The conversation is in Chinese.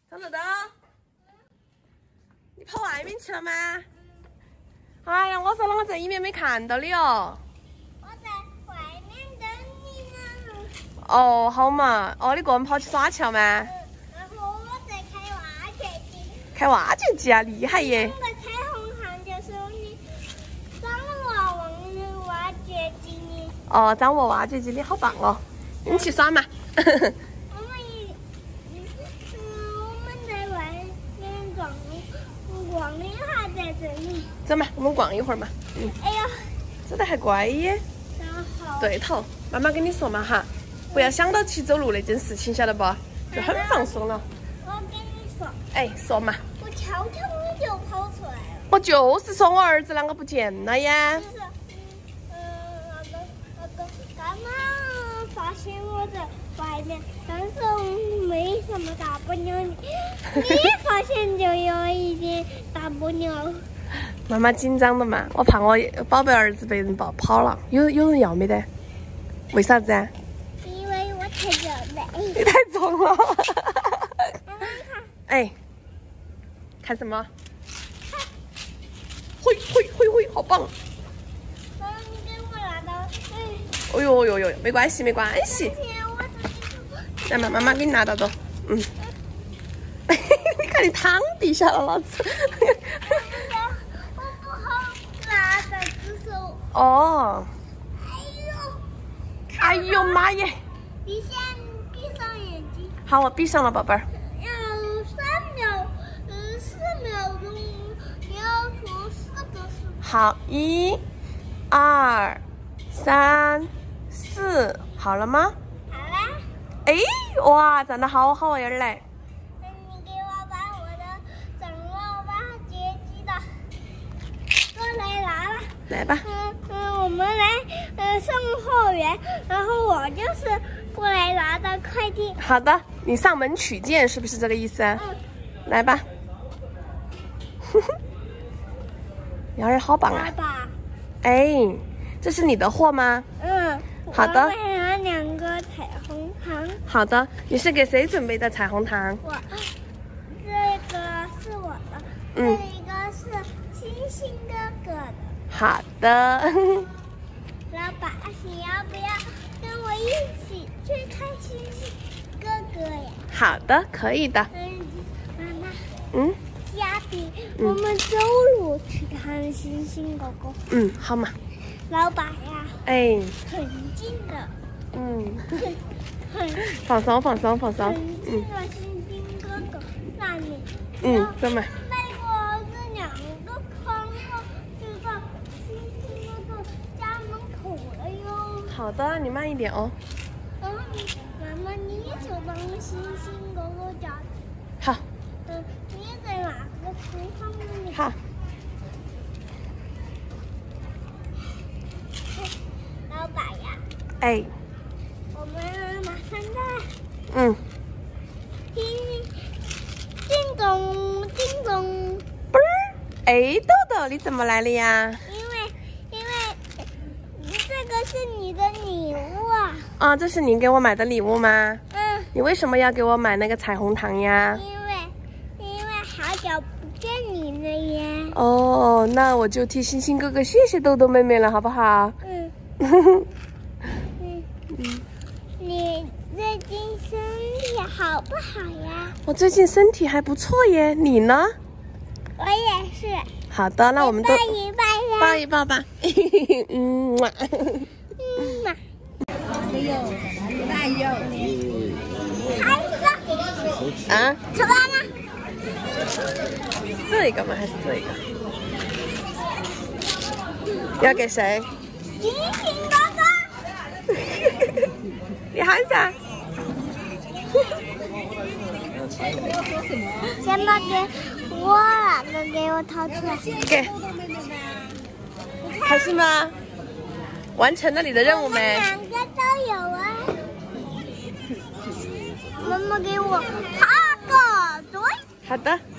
张豆豆，你跑外面去了吗？哎呀，我说了，我在里面没看到你哦。 我在外面等你呢。 哦，好嘛。哦，你个人跑去耍去了吗？ 然后我在开挖掘机。 开挖掘机啊，厉害耶！ 那个彩虹航就是你掌握挖掘机呢。 哦，掌握挖掘机，你好棒哦！你去耍嘛。 我们在外面逛一下，在这里。 走嘛，我们逛一会儿嘛。 哎呀， 走得还乖耶。 然后。 对头，妈妈跟你说嘛哈，不要想到起走路那件事情，晓得不？就很放松了。 我跟你说。 哎，说嘛。 我悄悄你就跑出来了。 我就是说我儿子啷个不见了呀？ 就是，刚刚发现我在外面，但是没什么大不了的。你发现就有一点大不了。 妈妈紧张的嘛，我怕我宝贝儿子被人抱跑了。有人要没得？为啥子啊？ 因为我太重了。 你太重了。哎，看什么？会，好棒！ 你给我拿到。 哎呦，没关系。来嘛，妈妈给你拿到走。你看你躺地下了，老子。 我不好拿这只手。 哦。哎呦妈耶！ 闭上眼睛。 好，我闭上了，宝贝儿。 要4秒钟，你要数4个数。 好，1、2、3、4，好了吗？ 好啦。 哎，哇，站得好好呀嘞！ 你给我把我的掌握挖掘机的过来拿了。 来吧。 我们来送货员，然后我就是过来拿的快递。 好的，你上门取件是不是这个意思？来吧。你儿好棒啊！ 爸爸。 哎，这是你的货吗？好的。 我买了2个彩虹糖。 好的，你是给谁准备的彩虹糖？ 这个是我的。这一个是星星哥哥的。 好的。 老板，你要不要跟我一起去看星星哥哥呀？ 好的，可以的。 妈妈。嘉宾，我们走路去看星星哥哥。 好嘛。 老板呀。 哎。 很近的。 放松。 很近的星星哥哥那里。 走嘛。 迈过这2个坑后，就到星星哥哥家门口了哟。 好的，你慢一点哦。 妈妈，你就当星星哥哥家。 好。 你在哪个地方呢？ 好。 老板呀。 哎。 我们马上到。叮咚。 啵儿。哎，豆豆，你怎么来了呀？ 因为这个是你的礼物啊。 啊，这是你给我买的礼物吗？你为什么要给我买那个彩虹糖呀？ 因为好久不见你了呀。 哦，那我就替星星哥哥谢谢豆豆妹妹了，好不好？你最近身体好不好呀？ 我最近身体还不错耶，你呢？ 我也是。 好的，那我们都抱一抱吧。啊？ 吃饭了？ 这个吗？还是这个？要给谁？ 星星哥哥。 你喊啥？ 先把我那个给我掏出来。 给。开心吗？完成了你的任务没 ？2个都有啊。妈妈给我插个嘴。 好的。